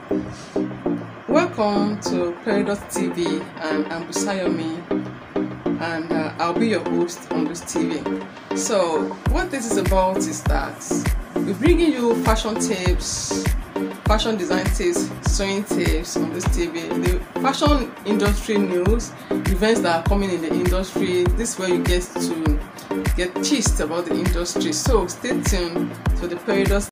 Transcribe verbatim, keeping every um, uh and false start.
Welcome to Peridot T V, and I'm Busayomi, and uh, I'll be your host on this T V. So what this is about is that we're bringing you fashion tips, fashion design tips, sewing tips on this T V, the fashion industry news, events that are coming in the industry. This is where you get to get gist about the industry. So stay tuned to the Peridot